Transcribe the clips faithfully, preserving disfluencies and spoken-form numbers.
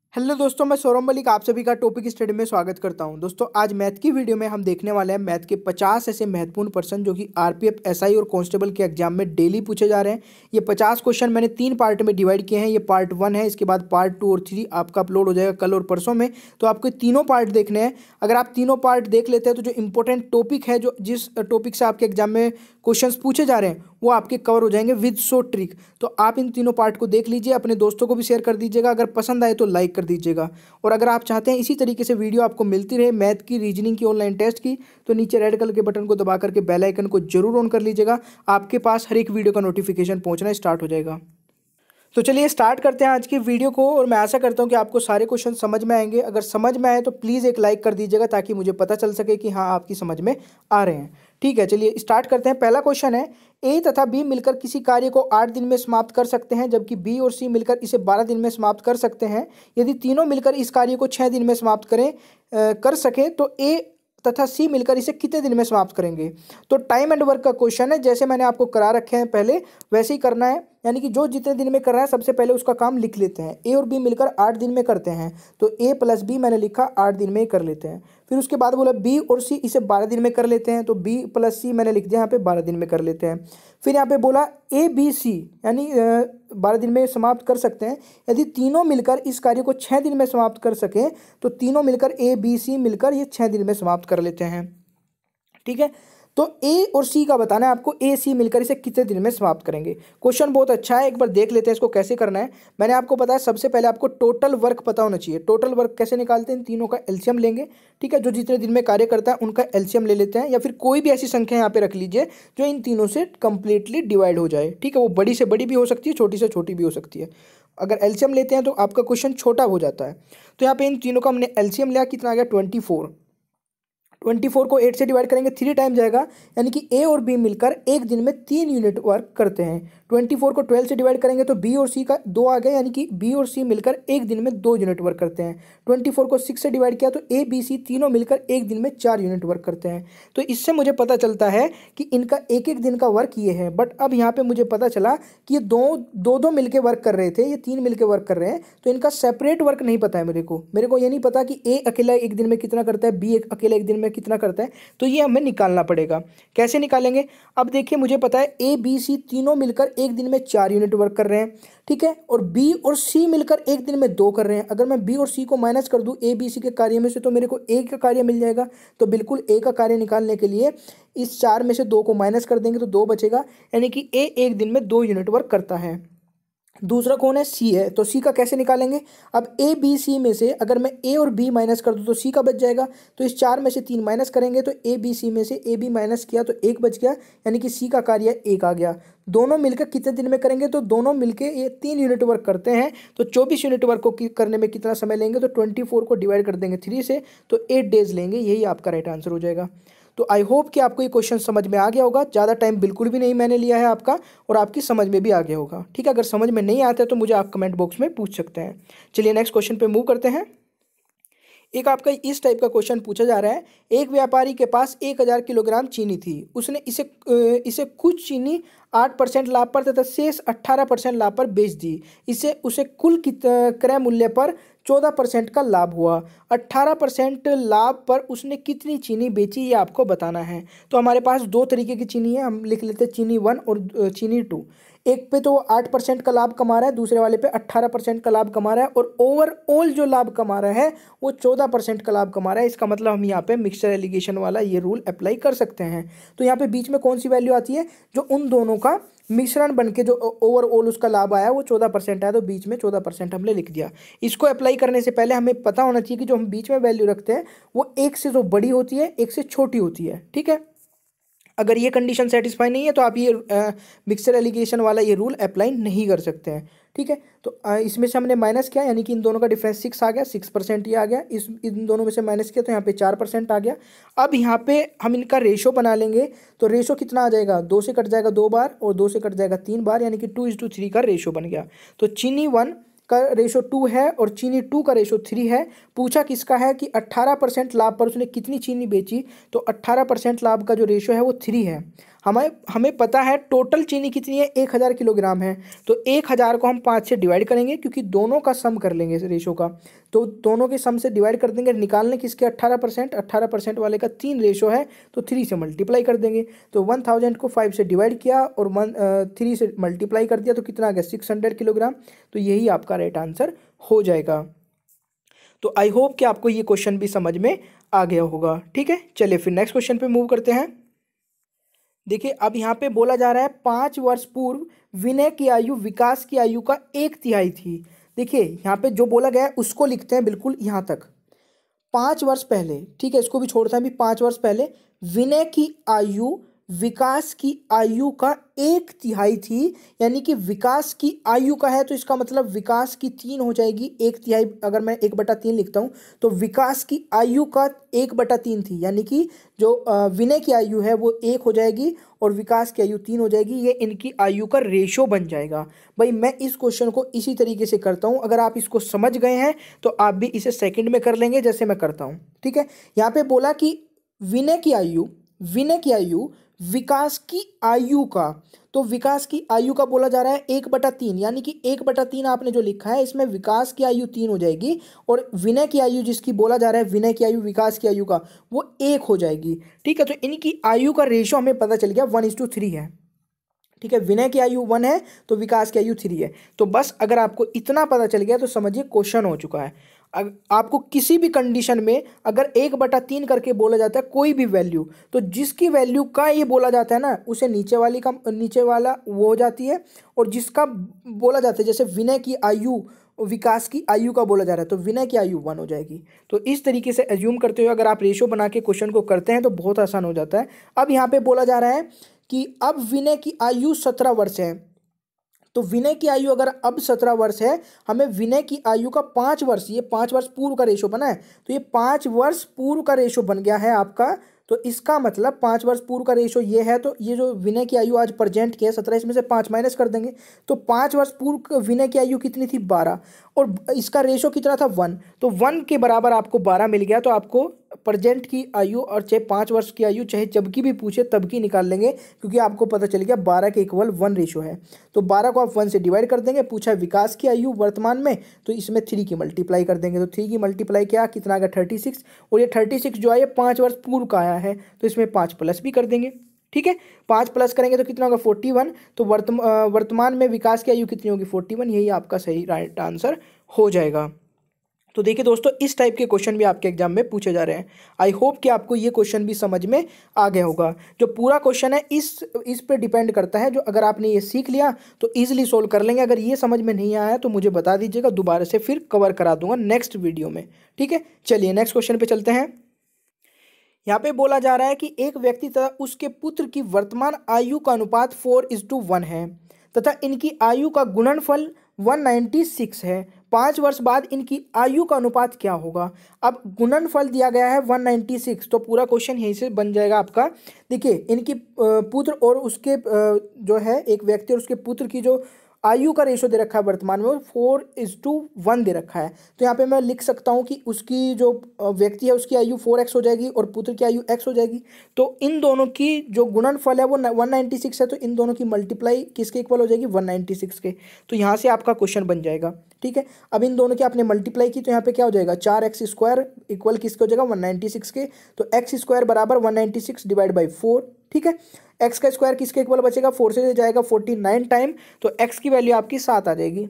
Hello दोस्तों, मैं सौरभ मलिक आप सभी का टॉपिक स्टडी में स्वागत करता हूं। दोस्तों, आज मैथ की वीडियो में हम देखने वाले हैं मैथ के पचास ऐसे महत्वपूर्ण प्रश्न जो कि आरपीएफ, एसआई और कांस्टेबल के एग्जाम में डेली पूछे जा रहे हैं। ये पचास क्वेश्चन मैंने तीन पार्ट में डिवाइड किए हैं। ये पार्ट वन है, इसके बाद पार्ट टू और थ्री आपका अपलोड हो जाएगा कल और परसों में। तो आपको तीनों पार्ट देखने हैं। अगर आप तीनों पार्ट देख लेते हैं तो जो इंपॉर्टेंट टॉपिक है, जो जिस टॉपिक से आपके एग्जाम में क्वेश्चंस पूछे जा रहे हैं, वो आपके कवर हो जाएंगे विद शो ट्रिक। तो आप इन तीनों पार्ट को देख लीजिए, अपने दोस्तों को भी शेयर कर दीजिएगा। अगर पसंद आए तो लाइक कर दीजिएगा। और अगर आप चाहते हैं इसी तरीके से वीडियो आपको मिलती रहे मैथ की, रीजनिंग की, ऑनलाइन टेस्ट की, तो नीचे रेड कलर के बटन को दबा करके बेल आइकन को जरूर ऑन कर लीजिएगा। आपके पास हर एक वीडियो का नोटिफिकेशन पहुंचना स्टार्ट हो जाएगा। तो चलिए स्टार्ट करते हैं आज की वीडियो को। और मैं आशा करता हूं कि आपको सारे क्वेश्चन समझ में आएंगे। अगर समझ में आए तो प्लीज़ एक लाइक कर दीजिएगा ताकि मुझे पता चल सके कि हाँ, आपकी समझ में आ रहे हैं। ठीक है, चलिए स्टार्ट करते हैं। पहला क्वेश्चन है, ए तथा बी मिलकर किसी कार्य को आठ दिन में समाप्त कर सकते हैं, जबकि बी और सी मिलकर इसे बारह दिन में समाप्त कर सकते हैं। यदि तीनों मिलकर इस कार्य को छः दिन में समाप्त करें अ, कर सके तो ए तथा सी मिलकर इसे कितने दिन में समाप्त करेंगे। तो टाइम एंड वर्क का क्वेश्चन है। जैसे मैंने आपको करा रखे हैं पहले, वैसे ही करना है। यानी कि जो जितने दिन में कर रहा है सबसे पहले उसका काम लिख लेते हैं। ए और बी मिलकर आठ दिन में करते हैं, तो ए प्लस बी मैंने लिखा आठ दिन में ही कर लेते हैं। फिर उसके बाद बोला बी और सी इसे बारह दिन में कर लेते हैं, तो बी प्लस सी मैंने लिख दिया यहाँ पे बारह दिन में कर लेते हैं। फिर यहाँ पे बोला ए बी सी यानी बारह दिन में समाप्त कर सकते हैं। यदि तीनों मिलकर इस कार्य को छः दिन में समाप्त कर सकें तो तीनों मिलकर ए बी सी मिलकर ये छः दिन में समाप्त कर लेते हैं। ठीक है, तो ए और सी का बताना है आपको, ए सी मिलकर इसे कितने दिन में समाप्त करेंगे। क्वेश्चन बहुत अच्छा है, एक बार देख लेते हैं इसको कैसे करना है। मैंने आपको बताया सबसे पहले आपको टोटल वर्क पता होना चाहिए। टोटल वर्क कैसे निकालते हैं, इन तीनों का एलसीएम लेंगे। ठीक है, जो जितने दिन में कार्य करता है उनका एलसीएम ले लेते हैं, या फिर कोई भी ऐसी संख्या यहाँ पे रख लीजिए जो इन तीनों से कंप्लीटली डिवाइड हो जाए। ठीक है, वो बड़ी से बड़ी भी हो सकती है, छोटी से छोटी भी हो सकती है। अगर एलसीएम लेते हैं तो आपका क्वेश्चन छोटा हो जाता है। तो यहाँ पे इन तीनों का हमने एलसीएम लिया, कितना आ गया ट्वेंटी फोर। ट्वेंटी फोर को एट से डिवाइड करेंगे, थ्री टाइम जाएगा, यानी कि ए और बी मिलकर एक दिन में तीन यूनिट वर्क करते हैं। ट्वेंटी फोर को ट्वेल्व से डिवाइड करेंगे तो बी और सी का दो आ गया, यानी कि बी और सी मिलकर एक दिन में दो यूनिट वर्क करते हैं। ट्वेंटी फोर को सिक्स से डिवाइड किया तो ए बी सी तीनों मिलकर एक दिन में चार यूनिट वर्क करते हैं। तो इससे मुझे पता चलता है कि इनका एक एक दिन का वर्क ये है। बट अब यहाँ पे मुझे पता चला कि ये दो दो दो मिलकर वर्क कर रहे थे, ये तीन मिलकर वर्क कर रहे हैं, तो इनका सेपरेट वर्क नहीं पता है मेरे को। मेरे को ये नहीं पता कि ए अकेला एक दिन में कितना करता है, बी एक अकेला एक दिन में कितना करता है। तो ये हमें निकालना पड़ेगा। कैसे निकालेंगे, अब देखिए मुझे पता है ए बी सी तीनों मिलकर एक दिन में चार यूनिट वर्क कर रहे हैं। ठीक है, और बी और सी मिलकर एक दिन में दो कर रहे हैं। अगर मैं बी और सी को माइनस कर दूं ए बी सी के कार्य में से तो मेरे को ए का कार्य मिल जाएगा। तो बिल्कुल ए का कार्य निकालने के लिए इस चार में से दो को माइनस कर देंगे तो दो बचेगा, यानी कि ए एक दिन में दो यूनिट वर्क करता है। दूसरा कौन है, सी है। तो सी का कैसे निकालेंगे, अब ए बी सी में से अगर मैं ए और बी माइनस कर दूं तो सी का बच जाएगा। तो इस चार में से तीन माइनस करेंगे तो ए बी सी में से ए बी माइनस किया तो एक बच गया, यानी कि सी का कार्य एक आ गया। दोनों मिलकर कितने दिन में करेंगे, तो दोनों मिलकर ये तीन यूनिट वर्क करते हैं। तो चौबीस यूनिट वर्क को करने में कितना समय लेंगे, तो ट्वेंटी फोर को डिवाइड कर देंगे थ्री से तो एट डेज लेंगे। यही आपका राइट आंसर हो जाएगा। तो आई होप कि आपको ये क्वेश्चन समझ में आ गया होगा। ज़्यादा टाइम बिल्कुल भी नहीं मैंने लिया है आपका, और आपकी समझ में भी आ गया होगा। ठीक है, अगर समझ में नहीं आता है तो मुझे आप कमेंट बॉक्स में पूछ सकते हैं। चलिए नेक्स्ट क्वेश्चन पे मूव करते हैं। एक आपका इस टाइप का क्वेश्चन पूछा जा रहा है, एक व्यापारी के पास एक हजार किलोग्राम चीनी थी। उसने इसे इसे कुछ चीनी आठ परसेंट लाभ पर तथा शेष अट्ठारह परसेंट लाभ पर बेच दी। इसे उसे कुल क्रय मूल्य पर चौदह परसेंट का लाभ हुआ। अट्ठारह परसेंट लाभ पर उसने कितनी चीनी बेची, ये आपको बताना है। तो हमारे पास दो तरीके की चीनी है, हम लिख लेते हैं चीनी वन और चीनी टू। एक पे तो आठ परसेंट का लाभ कमा रहा है, दूसरे वाले पे अट्ठारह परसेंट का लाभ कमा रहा है, और ओवरऑल जो लाभ कमा रहा है वो चौदह परसेंट का लाभ कमा रहा है। इसका मतलब हम यहाँ पे मिक्सचर एलिगेशन वाला ये रूल अप्लाई कर सकते हैं। तो यहाँ पे बीच में कौन सी वैल्यू आती है, जो उन दोनों का मिश्रण बन के जो ओवरऑल उसका लाभ आया वो चौदह परसेंट आया, तो बीच में चौदह परसेंट हमने लिख दिया। इसको अप्लाई करने से पहले हमें पता होना चाहिए कि जो हम बीच में वैल्यू रखते हैं वो एक से जो बड़ी होती है, एक से छोटी होती है। ठीक है, अगर ये कंडीशन सेटिस्फाई नहीं है तो आप ये मिक्सचर एलिगेशन वाला ये रूल अप्लाई नहीं कर सकते हैं। ठीक है, तो आ, इसमें से हमने माइनस किया, यानी कि इन दोनों का डिफरेंस सिक्स आ गया, सिक्स परसेंट ये आ गया। इस इन दोनों में से माइनस किया तो यहाँ पे चार परसेंट आ गया। अब यहाँ पे हम इनका रेशो बना लेंगे, तो रेशो कितना आ जाएगा, दो से कट जाएगा दो बार और दो से कट जाएगा तीन बार, यानी कि टू इज टू थ्री का रेशो बन गया। तो चीनी वन का रेशो टू है और चीनी टू का रेशो थ्री है। पूछा किसका है कि अट्ठारह परसेंट लाभ पर उसने कितनी चीनी बेची, तो अट्ठारह परसेंट लाभ का जो रेशो है वो थ्री है। हमें हमें पता है टोटल चीनी कितनी है, एक हज़ार किलोग्राम है। तो एक हज़ार को हम पाँच से डिवाइड करेंगे क्योंकि दोनों का सम कर लेंगे इस रेशो का। तो दोनों के सम से डिवाइड कर देंगे, निकालने किसके अट्ठारह परसेंट, अट्ठारह परसेंट वाले का तीन रेशो है तो थ्री से मल्टीप्लाई कर देंगे। तो वन थाउजेंड को फाइव से डिवाइड किया और वन थ्री से मल्टीप्लाई कर दिया तो कितना आ गया, सिक्स हंड्रेड किलोग्राम। तो यही आपका राइट आंसर हो जाएगा। तो आई होप कि आपको ये क्वेश्चन भी समझ में आ गया होगा। ठीक है, चलिए फिर नेक्स्ट क्वेश्चन पे मूव करते हैं। देखिए अब यहाँ पे बोला जा रहा है पाँच वर्ष पूर्व विनय की आयु विकास की आयु का एक तिहाई थी। देखिए यहाँ पे जो बोला गया है उसको लिखते हैं बिल्कुल यहाँ तक, पाँच वर्ष पहले, ठीक है, इसको भी छोड़ते हैं अभी। पाँच वर्ष पहले विनय की आयु विकास की आयु का एक तिहाई थी, यानी कि विकास की आयु का है तो इसका मतलब विकास की तीन हो जाएगी, एक तिहाई अगर मैं एक बटा तीन लिखता हूँ तो विकास की आयु का एक बटा तीन थी, यानी कि जो विनय की आयु है वो एक हो जाएगी और विकास की आयु तीन हो जाएगी। ये इनकी आयु का रेशो बन जाएगा। भाई मैं इस क्वेश्चन को इसी तरीके से करता हूँ, अगर आप इसको समझ गए हैं तो आप भी इसे सेकंड में कर लेंगे जैसे मैं करता हूँ। ठीक है, यहाँ पे बोला कि विनय की आयु विनय की आयु विकास की आयु का, तो विकास की आयु का बोला जा रहा है एक बटा तीन, यानी कि एक बटा तीन आपने जो लिखा है इसमें विकास की आयु तीन हो जाएगी और विनय की आयु जिसकी बोला जा रहा है विनय की आयु विकास की आयु का वो एक हो जाएगी। ठीक है, तो इनकी आयु का रेशो हमें पता चल गया वन इज टू थ्री है। ठीक है, विनय की आयु वन है तो विकास की आयु थ्री है। तो बस अगर आपको इतना पता चल गया तो समझिए क्वेश्चन हो चुका है। अग, आपको किसी भी कंडीशन में अगर एक बटा तीन करके बोला जाता है कोई भी वैल्यू, तो जिसकी वैल्यू का ये बोला जाता है ना उसे नीचे वाली का नीचे वाला वो हो जाती है, और जिसका बोला जाता है जैसे विनय की आयु विकास की आयु का बोला जा रहा है तो विनय की आयु वन हो जाएगी। तो इस तरीके से एज्यूम करते हुए अगर आप रेशो बना के क्वेश्चन को करते हैं तो बहुत आसान हो जाता है। अब यहाँ पे बोला जा रहा है कि अब विनय की आयु सत्रह वर्ष है, तो विनय की आयु अगर अब सत्रह वर्ष है, हमें विनय की आयु का पाँच वर्ष, ये पाँच वर्ष पूर्व का रेशो बना है तो ये पाँच वर्ष पूर्व का रेशो बन गया है आपका। तो इसका मतलब पाँच वर्ष पूर्व का रेशो ये है, तो ये जो विनय की आयु आज प्रेजेंट की है सत्रह, इसमें से पाँच माइनस कर देंगे तो पाँच वर्ष पूर्व विनय की आयु कितनी थी, बारह, और इसका रेशो कितना था, वन। तो वन के बराबर आपको बारह मिल गया। तो आपको प्रेजेंट की आयु और चाहे पाँच वर्ष की आयु चाहे जब की भी पूछे तब की निकाल लेंगे, क्योंकि आपको पता चल गया बारह के इक्वल वन रेशो है। तो बारह को आप वन से डिवाइड कर देंगे, पूछा विकास की आयु वर्तमान में तो इसमें थ्री की मल्टीप्लाई कर देंगे। तो थ्री की मल्टीप्लाई क्या कितना आ गया, थर्टी सिक्स, और ये थर्टी सिक्स जो है ये पाँच वर्ष पूर्व का आया है तो इसमें पाँच प्लस भी कर देंगे। ठीक है, पाँच प्लस करेंगे तो कितना होगा, फोर्टी वन। तो वर्तमान वर्तमान में विकास की आयु कितनी होगी, फोर्टी वन। यही आपका सही राइट आंसर हो जाएगा। तो देखिए दोस्तों इस टाइप के क्वेश्चन भी आपके एग्जाम में पूछे जा रहे हैं। आई होप कि आपको ये क्वेश्चन भी समझ में आ गया होगा। जो पूरा क्वेश्चन है इस इस पे डिपेंड करता है, जो अगर आपने ये सीख लिया तो इजीली सोल्व कर लेंगे। अगर ये समझ में नहीं आया तो मुझे बता दीजिएगा, दोबारा से फिर कवर करा दूंगा नेक्स्ट वीडियो में। ठीक है, चलिए नेक्स्ट क्वेश्चन पे चलते हैं। यहाँ पे बोला जा रहा है कि एक व्यक्ति तथा उसके पुत्र की वर्तमान आयु का अनुपात फोर इज टू वन है तथा इनकी आयु का गुणनफल वन नाइन्टी सिक्स है। पाँच वर्ष बाद इनकी आयु का अनुपात क्या होगा। अब गुणनफल दिया गया है वन नाइन्टी सिक्स, तो पूरा क्वेश्चन यहीं से बन जाएगा आपका। देखिए इनकी पुत्र और उसके जो है एक व्यक्ति और उसके पुत्र की जो आयु का रेशो दे रखा है वर्तमान में वो फोर इज टू वन दे रखा है। तो यहाँ पे मैं लिख सकता हूँ कि उसकी जो व्यक्ति है उसकी आयु फोर एक्स हो जाएगी और पुत्र की आयु एक्स हो जाएगी। तो इन दोनों की जो गुणनफल है वो वन नाइन्टी सिक्स है, तो इन दोनों की मल्टीप्लाई किसके इक्वल हो जाएगी, वन नाइन्टी सिक्स के। तो यहाँ से आपका क्वेश्चन बन जाएगा। ठीक है, अब इन दोनों की आपने मल्टीप्लाई की तो यहाँ पे क्या हो जाएगा, चार एक्स स्क्वायर इक्वल किसके हो जाएगा, वन नाइन्टी सिक्स के। तो एक्स स्क्वायर बराबर one ninety six divide by four. ठीक है, एक्स का स्क्वायर किसके इक्वल बचेगा, फोर से जाएगा फोर्टी नाइन टाइम, तो एक्स की वैल्यू आपकी सात आ जाएगी।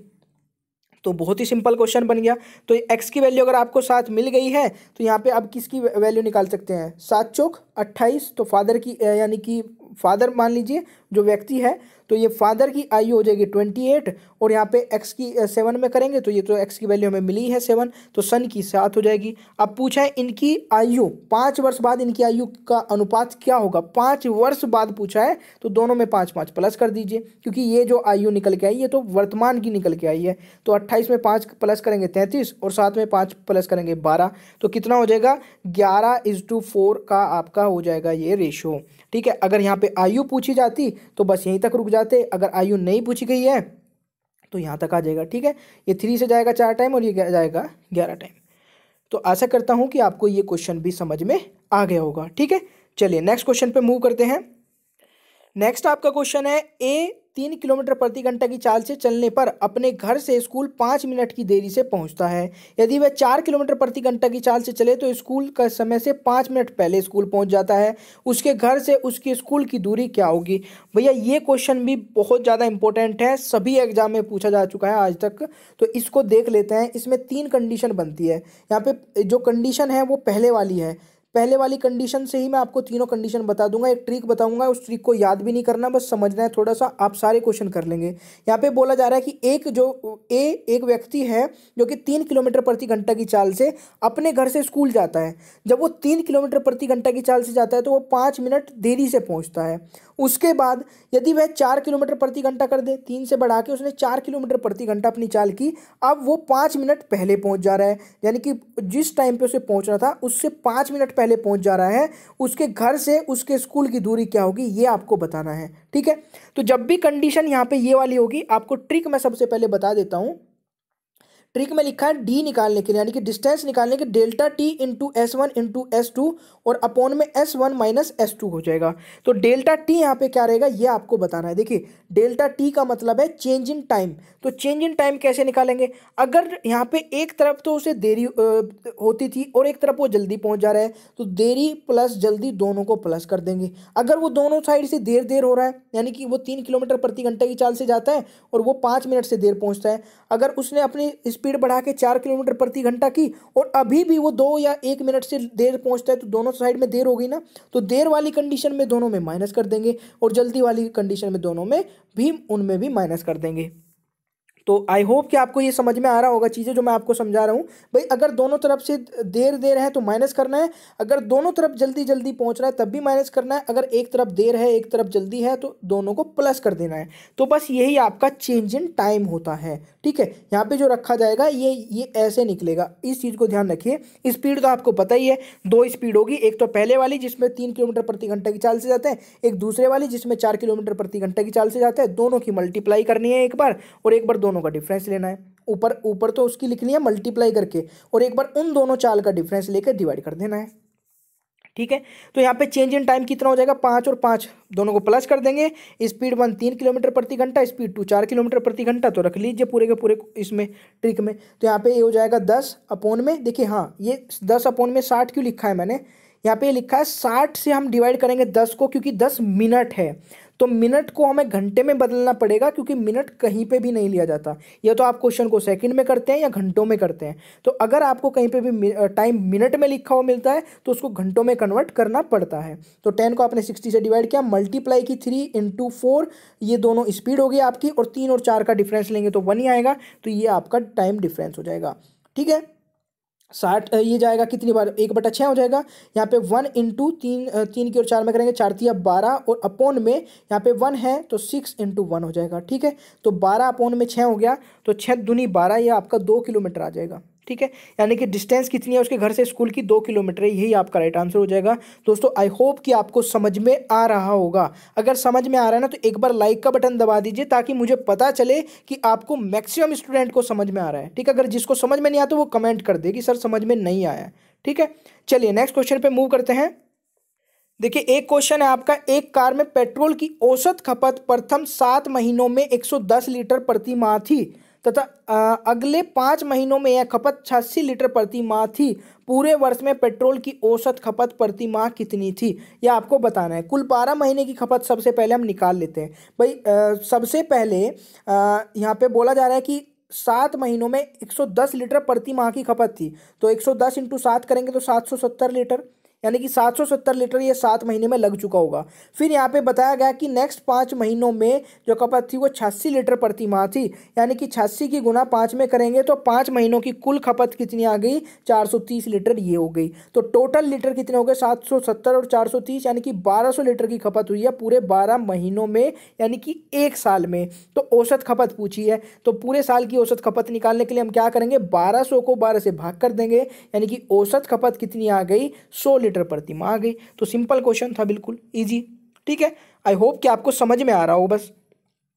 तो बहुत ही सिंपल क्वेश्चन बन गया। तो एक्स की वैल्यू अगर आपको सात मिल गई है तो यहाँ पे अब किसकी वैल्यू निकाल सकते हैं, सात चौक अट्ठाईस। तो फादर की यानी कि फादर मान लीजिए जो व्यक्ति है, तो ये फादर की आयु हो जाएगी ट्वेंटी एट, और यहाँ पे एक्स की सेवन में करेंगे तो ये तो एक्स की वैल्यू हमें मिली है सेवन, तो सन की सात हो जाएगी। अब पूछा है इनकी आयु पाँच वर्ष बाद इनकी आयु का अनुपात क्या होगा। पाँच वर्ष बाद पूछा है तो दोनों में पाँच पाँच प्लस कर दीजिए, क्योंकि ये जो आयु निकल के आई ये तो वर्तमान की निकल के आई है। तो अट्ठाईस में पाँच प्लस करेंगे तैंतीस और सात में पाँच प्लस करेंगे बारह, तो कितना हो जाएगा, ग्यारह इज टू फोर का आपका हो जाएगा ये रेशो। ठीक है, अगर यहाँ पे आयु पूछी जाती तो बस यहीं तक रुक जाते, अगर आयु नहीं पूछी गई है तो यहाँ तक आ जाएगा। ठीक है, ये थ्री से जाएगा चार टाइम और ये जाएगा ग्यारह टाइम। तो आशा करता हूँ कि आपको ये क्वेश्चन भी समझ में आ गया होगा। ठीक है, चलिए नेक्स्ट क्वेश्चन पे मूव करते हैं। नेक्स्ट आपका क्वेश्चन है, ए तीन किलोमीटर प्रति घंटा की चाल से चलने पर अपने घर से स्कूल पाँच मिनट की देरी से पहुंचता है। यदि वह चार किलोमीटर प्रति घंटा की चाल से चले तो स्कूल का समय से पाँच मिनट पहले स्कूल पहुंच जाता है। उसके घर से उसके स्कूल की दूरी क्या होगी? भैया ये क्वेश्चन भी बहुत ज़्यादा इंपॉर्टेंट है, सभी एग्जाम में पूछा जा चुका है आज तक, तो इसको देख लेते हैं। इसमें तीन कंडीशन बनती है। यहाँ पे जो कंडीशन है वो पहले वाली है। पहले वाली कंडीशन से ही मैं आपको तीनों कंडीशन बता दूंगा, एक ट्रिक बताऊंगा, उस ट्रिक को याद भी नहीं करना, बस समझना है थोड़ा सा, आप सारे क्वेश्चन कर लेंगे। यहाँ पे बोला जा रहा है कि एक जो ए एक व्यक्ति है जो कि तीन किलोमीटर प्रति घंटा की चाल से अपने घर से स्कूल जाता है। जब वो तीन किलोमीटर प्रति घंटा की चाल से जाता है तो वो पाँच मिनट देरी से पहुँचता है। उसके बाद यदि वह चार किलोमीटर प्रति घंटा कर दे, तीन से बढ़ा के उसने चार किलोमीटर प्रति घंटा अपनी चाल की, अब वो पाँच मिनट पहले पहुंच जा रहा है, यानी कि जिस टाइम पे उसे पहुंचना था उससे पाँच मिनट पहले पहुंच जा रहा है। उसके घर से उसके स्कूल की दूरी क्या होगी ये आपको बताना है, ठीक है। तो जब भी कंडीशन यहाँ पे ये वाली होगी, आपको ट्रिक मैं सबसे पहले बता देता हूँ। ट्रिक में लिखा है डी निकालने के लिए, यानी कि डिस्टेंस निकालने के, delta T into S one into S two और अपॉन में S one minus S two हो जाएगा। तो डेल्टा टी यहाँ पे क्या रहेगा ये आपको बताना है। देखिए डेल्टा टी का मतलब है चेंज इन टाइम। तो चेंज इन टाइम कैसे निकालेंगे? अगर यहाँ पे एक तरफ तो उसे देरी अ, होती थी और एक तरफ वो जल्दी पहुँच जा रहा है, तो देरी प्लस जल्दी दोनों को प्लस कर देंगे। अगर वो दोनों साइड से देर देर हो रहा है, यानी कि वो तीन किलोमीटर प्रति घंटे की चाल से जाता है और वो पाँच मिनट से देर पहुँचता है, अगर उसने अपनी स्पीड बढ़ा के चार किलोमीटर प्रति घंटा की और अभी भी वो दो या एक मिनट से देर पहुंचता है, तो दोनों साइड में देर हो गई ना, तो देर वाली कंडीशन में दोनों में माइनस कर देंगे और जल्दी वाली कंडीशन में दोनों में भी उनमें भी माइनस कर देंगे। तो आई होप कि आपको ये समझ में आ रहा होगा चीज़ें जो मैं आपको समझा रहा हूँ। भाई अगर दोनों तरफ से देर देर है तो माइनस करना है, अगर दोनों तरफ जल्दी जल्दी पहुँच रहा है तब भी माइनस करना है, अगर एक तरफ देर है एक तरफ जल्दी है तो दोनों को प्लस कर देना है। तो बस यही आपका चेंज इन टाइम होता है, ठीक है। यहाँ पे जो रखा जाएगा ये ये ऐसे निकलेगा, इस चीज़ को ध्यान रखिए। स्पीड तो आपको पता ही है, दो स्पीड होगी, एक तो पहले वाली जिसमें तीन किलोमीटर प्रति घंटे की चाल से जाते हैं, एक दूसरे वाली जिसमें चार किलोमीटर प्रति घंटे की चाल से जाता है। दोनों की मल्टीप्लाई करनी है एक बार और एक बार दोनों का डिफरेंस लेना है। ऊपर ऊपर तो उसकी लिखनी है मल्टीप्लाई करके और एक बार उन दोनों चाल का डिफरेंस लेकर डिवाइड कर देना है, ठीक है। तो यहाँ पे चेंज इन टाइम कितना हो जाएगा? पाँच और पाँच दोनों को प्लस कर देंगे। स्पीड वन तीन किलोमीटर प्रति घंटा, स्पीड टू चार किलोमीटर प्रति घंटा, तो रख लीजिए पूरे के पूरे इसमें ट्रिक में। तो यहाँ पे ये हो जाएगा दस अपोन में, देखिए हाँ ये दस अपोन में साठ क्यों लिखा है मैंने? यहाँ पे लिखा है साठ से हम डिवाइड करेंगे दस को, क्योंकि दस मिनट है तो मिनट को हमें घंटे में बदलना पड़ेगा, क्योंकि मिनट कहीं पे भी नहीं लिया जाता। या तो आप क्वेश्चन को सेकंड में करते हैं या घंटों में करते हैं। तो अगर आपको कहीं पे भी टाइम मिनट में लिखा हुआ मिलता है तो उसको घंटों में कन्वर्ट करना पड़ता है। तो टेन को आपने सिक्सटी से डिवाइड किया, मल्टीप्लाई की थ्री इंटू फोर, ये दोनों स्पीड होगी आपकी, और तीन और चार का डिफरेंस लेंगे तो वन ही आएगा, तो ये आपका टाइम डिफरेंस हो जाएगा, ठीक है। साठ ये जाएगा कितनी बार? एक बटा छः हो जाएगा। यहाँ पे वन इंटू तीन, तीन की और चार में करेंगे, चार तिया बारह, और अपोन में यहाँ पे वन है तो सिक्स इंटू वन हो जाएगा, ठीक है। तो बारह अपोन में छः हो गया, तो छः दूनी बारह, ये आपका दो किलोमीटर आ जाएगा, ठीक है। यानी कि डिस्टेंस कितनी है उसके घर से स्कूल की? दो किलोमीटर है, यही आपका राइट आंसर हो जाएगा। दोस्तों आई होप कि आपको समझ में आ रहा होगा। अगर समझ में आ रहा है ना तो एक बार लाइक का बटन दबा दीजिए, ताकि मुझे पता चले कि आपको मैक्सिमम स्टूडेंट को समझ में आ रहा है, ठीक है। अगर जिसको समझ में नहीं आता वो कमेंट कर दे कि सर समझ में नहीं आया, ठीक है। चलिए नेक्स्ट क्वेश्चन पे मूव करते हैं। देखिए एक क्वेश्चन है आपका, एक कार में पेट्रोल की औसत खपत प्रथम सात महीनों में एक सौ दस लीटर प्रति माह थी तथा अगले पाँच महीनों में यह खपत छियासी लीटर प्रति माह थी। पूरे वर्ष में पेट्रोल की औसत खपत प्रति माह कितनी थी, यह आपको बताना है। कुल बारह महीने की खपत सबसे पहले हम निकाल लेते हैं। भाई आ, सबसे पहले यहाँ पे बोला जा रहा है कि सात महीनों में एक सौ दस लीटर प्रति माह की खपत थी, तो एक सौ दस इंटू सात करेंगे तो सात सौ सत्तर लीटर, यानी कि सात सौ सत्तर लीटर ये सात महीने में लग चुका होगा। फिर यहाँ पे बताया गया कि नेक्स्ट पाँच महीनों में जो खपत थी वो छियासी लीटर प्रति माह थी, यानी कि छियासी की गुना पाँच में करेंगे तो पाँच महीनों की कुल खपत कितनी आ गई? चार सौ तीस लीटर ये हो गई। तो टोटल लीटर कितने हो गए? सात सौ सत्तर और चार सौ तीस, यानी कि बारह सौ लीटर की खपत हुई है पूरे बारह महीनों में, यानी कि एक साल में। तो औसत खपत पूछी है, तो पूरे साल की औसत खपत निकालने के लिए हम क्या करेंगे? बारह सौ को बारह से भाग कर देंगे, यानी कि औसत खपत कितनी आ गई? सौ लीटर प्रति माह आ गई। तो सिंपल क्वेश्चन था, बिल्कुल इजी, ठीक है। आई होप कि आपको समझ में आ रहा हो। बस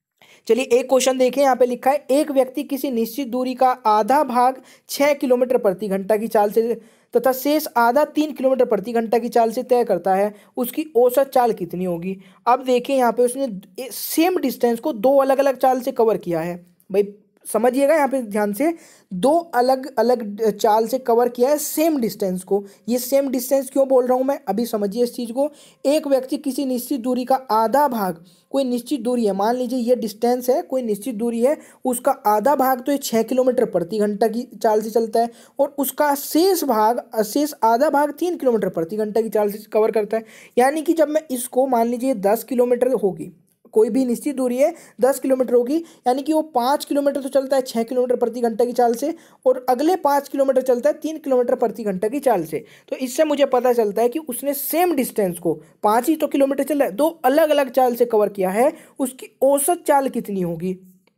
चलिए एक क्वेश्चन देखें, यहाँ पे लिखा है एक व्यक्ति किसी निश्चित दूरी का आधा भाग छह किलोमीटर प्रति घंटा की चाल से तथा शेष आधा तीन किलोमीटर प्रति घंटा की चाल से तय करता है, उसकी औसत चाल कितनी होगी। अब देखिए यहाँ पे उसने सेम डिस्टेंस को दो अलग अलग चाल से कवर किया है। भाई समझिएगा यहाँ पे ध्यान से, दो अलग अलग चाल से कवर किया है सेम डिस्टेंस को। ये सेम डिस्टेंस क्यों बोल रहा हूँ मैं, अभी समझिए इस चीज़ को। एक व्यक्ति किसी निश्चित दूरी का आधा भाग, कोई निश्चित दूरी है, मान लीजिए ये डिस्टेंस है, कोई निश्चित दूरी है, उसका आधा भाग तो ये छः किलोमीटर प्रति घंटा की चाल से चलता है और उसका शेष भाग शेष आधा भाग तीन किलोमीटर प्रति घंटा की चाल से कवर करता है। यानी कि जब मैं इसको, मान लीजिए दस किलोमीटर होगी, कोई भी निश्चित दूरी है दस किलोमीटर होगी, यानी कि वो पाँच किलोमीटर तो चलता है छः किलोमीटर प्रति घंटा की चाल से और अगले पाँच किलोमीटर चलता है तीन किलोमीटर प्रति घंटा की चाल से। तो इससे मुझे पता चलता है कि उसने सेम डिस्टेंस को, पाँच ही तो किलोमीटर चल रहा है, दो अलग अलग चाल से कवर किया है, उसकी औसत चाल कितनी होगी।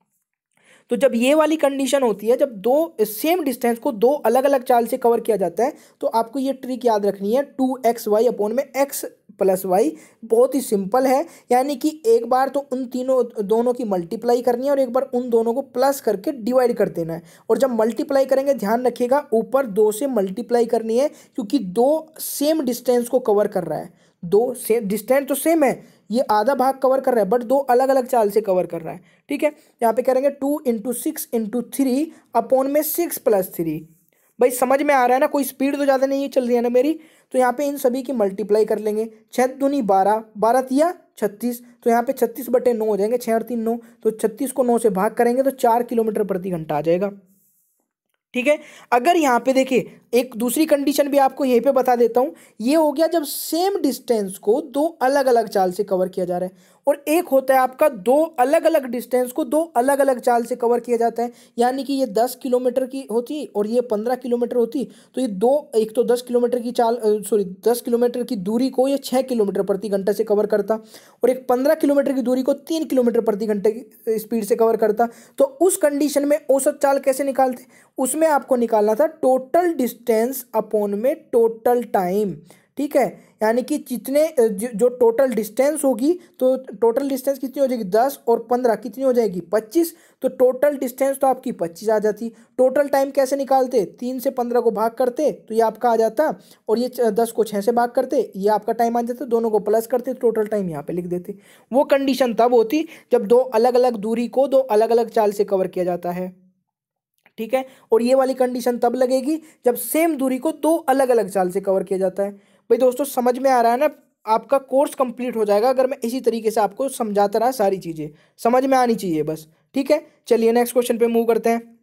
तो जब ये वाली कंडीशन होती है, जब दो सेम डिस्टेंस को दो अलग अलग चाल से कवर किया जाता है, तो आपको ये ट्रिक याद रखनी है, टू एक्स वाई अपॉन में एक्स प्लस वाई। बहुत ही सिंपल है, यानी कि एक बार तो उन तीनों दोनों की मल्टीप्लाई करनी है और एक बार उन दोनों को प्लस करके डिवाइड कर देना है। और जब मल्टीप्लाई करेंगे ध्यान रखिएगा ऊपर दो से मल्टीप्लाई करनी है, क्योंकि दो सेम डिस्टेंस को कवर कर रहा है, दो सेम डिस्टेंस तो सेम है, ये आधा भाग कवर कर रहा है बट दो अलग अलग चाल से कवर कर रहा है। ठीक है, यहाँ पे करेंगे two into six into three upon में सिक्स प्लस थ्री। भाई समझ में आ रहा है ना, कोई स्पीड तो ज़्यादा नहीं चल रही है ना मेरी। तो यहाँ पे इन सभी की मल्टीप्लाई कर लेंगे, छः दूनी बारह, बारह तिया छत्तीस, तो यहाँ पे छत्तीस बटे नौ हो जाएंगे, छः और तीन नौ, तो छत्तीस को नौ से भाग करेंगे तो चार किलोमीटर प्रति घंटा आ जाएगा। ठीक है, अगर यहाँ पे देखिए एक दूसरी कंडीशन भी आपको यहीं पे बता देता हूँ, ये हो गया जब सेम डिस्टेंस को दो अलग अलग चाल से कवर किया जा रहा है, और एक होता है आपका दो अलग अलग डिस्टेंस को दो अलग अलग चाल से कवर किया जाता है। यानी कि ये दस किलोमीटर की होती और ये पंद्रह किलोमीटर होती, तो ये दो, एक तो दस किलोमीटर की चाल सॉरी दस किलोमीटर की दूरी को ये छः किलोमीटर प्रति घंटा से कवर करता, और एक पंद्रह किलोमीटर की दूरी को तीन किलोमीटर प्रति घंटे की स्पीड से कवर करता। तो उस कंडीशन में औसत चाल कैसे निकालते, उसमें आपको निकालना था टोटल डिस्टेंस अपॉन में टोटल टाइम। ठीक है, यानी कि जितने जो टोटल डिस्टेंस होगी, तो टोटल डिस्टेंस कितनी हो जाएगी दस और पंद्रह कितनी हो जाएगी पच्चीस, तो टोटल डिस्टेंस तो आपकी पच्चीस आ जाती। टोटल टाइम कैसे निकालते, तीन से पंद्रह को भाग करते तो ये आपका आ जाता, और ये दस को छः से भाग करते ये आपका टाइम आ जाता, दोनों को प्लस करते टोटल टाइम यहाँ पे लिख देते। वो कंडीशन तब होती जब दो अलग अलग दूरी को दो अलग अलग चाल से कवर किया जाता है। ठीक है, और ये वाली कंडीशन तब लगेगी जब सेम दूरी को दो अलग अलग चाल से कवर किया जाता है। भाई दोस्तों समझ में आ रहा है ना, आपका कोर्स कंप्लीट हो जाएगा अगर मैं इसी तरीके से आपको समझाता रहा, सारी चीज़ें समझ में आनी चाहिए बस। ठीक है, चलिए नेक्स्ट क्वेश्चन पे मूव करते हैं।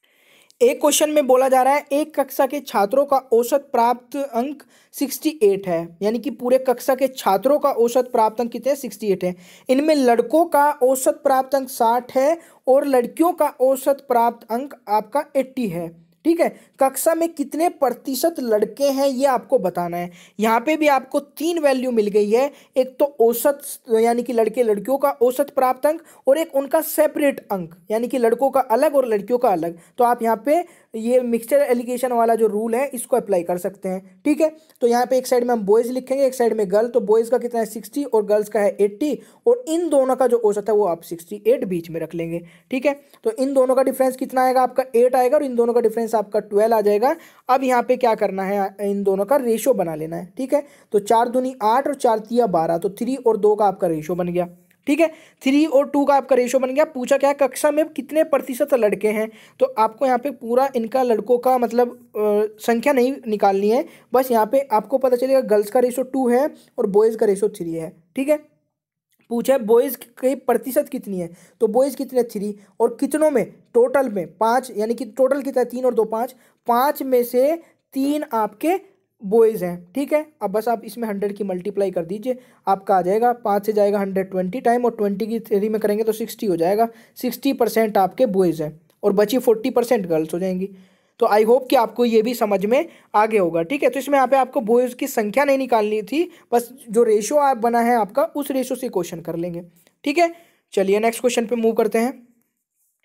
एक क्वेश्चन में बोला जा रहा है एक कक्षा के छात्रों का औसत प्राप्त अंक अड़सठ है, यानी कि पूरे कक्षा के छात्रों का औसत प्राप्त अंक कितने अड़सठ है। इनमें लड़कों का औसत प्राप्त अंक साठ है और लड़कियों का औसत प्राप्त अंक आपका अस्सी है। ठीक है, कक्षा में कितने प्रतिशत लड़के हैं ये आपको बताना है। यहाँ पे भी आपको तीन वैल्यू मिल गई है, एक तो औसत यानी कि लड़के लड़कियों का औसत प्राप्त अंक, और एक उनका सेपरेट अंक यानी कि लड़कों का अलग और लड़कियों का अलग। तो आप यहाँ पे ये मिक्सचर एलिगेशन वाला जो रूल है इसको अप्लाई कर सकते हैं। ठीक है, तो यहाँ पे एक साइड में हम बॉयज़ लिखेंगे, एक साइड में गर्ल, तो बॉयज़ का कितना है साठ और गर्ल्स का है अस्सी, और इन दोनों का जो औसत है वो आप अड़सठ बीच में रख लेंगे। ठीक है, तो इन दोनों का डिफरेंस कितना आएगा आपका आठ आएगा, और इन दोनों का डिफरेंस आपका बारह आ जाएगा। अब यहाँ पे क्या करना है, इन दोनों का रेशो बना लेना है। ठीक है, तो चार दूनी आठ और चार तिया बारह, तो थ्री और दो का आपका रेशो बन गया। ठीक है, थ्री और टू का आपका रेशो बन गया। पूछा क्या है कक्षा में कितने प्रतिशत लड़के हैं, तो आपको यहाँ पे पूरा इनका लड़कों का मतलब आ, संख्या नहीं निकालनी है, बस यहाँ पे आपको पता चलेगा गर्ल्स का रेशो टू है और बॉयज़ का रेशो थ्री है। ठीक है, पूछा है बॉयज़ की प्रतिशत कितनी है, तो बॉयज़ कितने थ्री, और कितनों में टोटल में पाँच, यानी कि टोटल कितना तीन और दो पाँच, पाँच में से तीन आपके बॉयज़ हैं। ठीक है, अब बस आप इसमें हंड्रेड की मल्टीप्लाई कर दीजिए, आपका आ जाएगा पाँच से जाएगा हंड्रेड ट्वेंटी टाइम, और ट्वेंटी की थ्री में करेंगे तो सिक्सटी हो जाएगा। सिक्सटी परसेंट आपके बॉयज़ हैं और बची फोर्टी परसेंट गर्ल्स हो जाएंगी। तो आई होप कि आपको ये भी समझ में आगे होगा। ठीक है, तो इसमें यहाँ पे आपको बॉयज़ की संख्या नहीं निकालनी थी, बस जो रेशो आप बना है आपका उस रेशो से क्वेश्चन कर लेंगे। ठीक है, चलिए नेक्स्ट क्वेश्चन पे मूव करते हैं।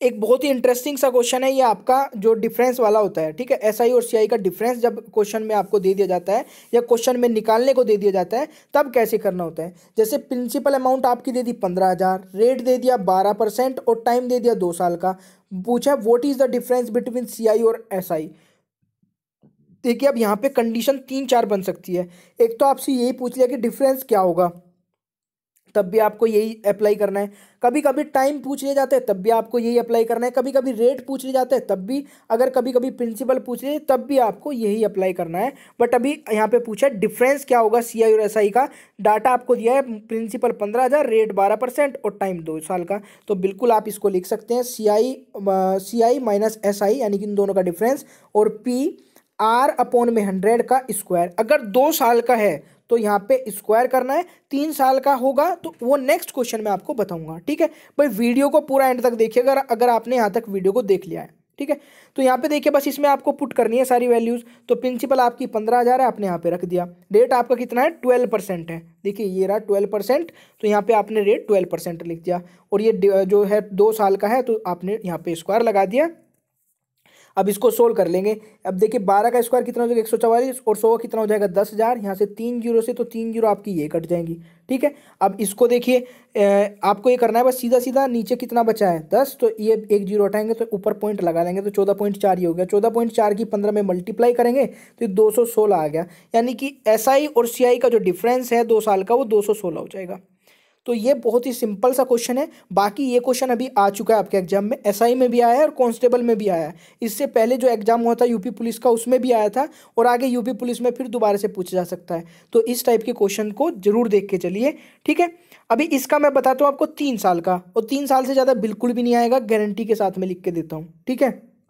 एक बहुत ही इंटरेस्टिंग सा क्वेश्चन है ये आपका, जो डिफरेंस वाला होता है, ठीक है। एसआई और सीआई का डिफरेंस जब क्वेश्चन में आपको दे दिया जाता है या क्वेश्चन में निकालने को दे दिया जाता है, तब कैसे करना होता है। जैसे प्रिंसिपल अमाउंट आपकी दे दी पंद्रह हजार, रेट दे दिया बारह परसेंट और टाइम दे दिया दो साल का। पूछा what is the difference between CI और एसआई। देखिए अब यहाँ पे कंडीशन तीन चार बन सकती है। एक तो आपसे यही पूछ लिया कि डिफरेंस क्या होगा, तब भी आपको यही अप्लाई करना है। कभी कभी टाइम पूछ लिया जाता है, तब भी आपको यही अप्लाई करना है। कभी कभी रेट पूछ लिया जाता है, तब भी, अगर कभी कभी प्रिंसिपल पूछ लिए तब भी आपको यही अप्लाई करना है। बट अभी यहाँ पे पूछा है डिफरेंस क्या होगा सीआई और एसआई का। डाटा आपको दिया है, प्रिंसिपल पंद्रह हज़ार, रेट बारह परसेंट और टाइम दो साल का। तो बिल्कुल आप इसको लिख सकते हैं सी आई सी आई माइनस एस आई, यानी कि इन दोनों का डिफरेंस, और पी आर अपॉन में हंड्रेड का स्क्वायर। अगर दो साल का है तो यहाँ पे स्क्वायर करना है, तीन साल का होगा तो वो नेक्स्ट क्वेश्चन में आपको बताऊंगा, ठीक है भाई। वीडियो को पूरा एंड तक देखिए अगर अगर आपने यहाँ तक वीडियो को देख लिया है, ठीक है। तो यहाँ पे देखिए बस इसमें आपको पुट करनी है सारी वैल्यूज। तो प्रिंसिपल आपकी पंद्रह हजार है, आपने यहाँ पे रख दिया। रेट आपका कितना है, ट्वेल्व परसेंट है। देखिए ये रहा ट्वेल्व परसेंट, तो यहाँ पे आपने रेट ट्वेल्व परसेंट लिख दिया। और ये जो है दो साल का है, तो आपने यहाँ पे स्क्वायर लगा दिया। अब इसको सोल्व कर लेंगे। अब देखिए बारह का स्क्वायर कितना हो जाएगा, एक सौ चवालीस, और सौ कितना हो जाएगा, दस हज़ार। यहाँ से तीन जीरो से, तो तीन जीरो आपकी ये कट जाएंगी, ठीक है। अब इसको देखिए आपको ये करना है बस सीधा सीधा, नीचे कितना बचा है दस, तो ये एक जीरो हटाएंगे तो ऊपर पॉइंट लगा लेंगे, तो चौदह पॉइंट चार ही हो गया। चौदह पॉइंट चार की पंद्रह में मल्टीप्लाई करेंगे तो दो सौ सोलह आ गया। यानी कि एस आई और सी आई का जो डिफरेंस है दो साल का, वो दो सौ सोलह हो जाएगा। तो ये बहुत ही सिंपल सा क्वेश्चन है। बाकी ये क्वेश्चन अभी आ चुका है आपके एग्जाम में, एसआई में भी आया है और कांस्टेबल में भी आया है। इससे पहले जो एग्जाम हुआ था यूपी पुलिस का, उसमें भी आया था, और आगे यूपी पुलिस में फिर दोबारा से पूछा जा सकता है। तो इस टाइप के क्वेश्चन को जरूर देख के चलिए, ठीक है। अभी इसका मैं बताता हूँ आपको तीन साल का, और तीन साल से ज़्यादा बिल्कुल भी नहीं आएगा, गारंटी के साथ में लिख के देता हूँ, ठीक है।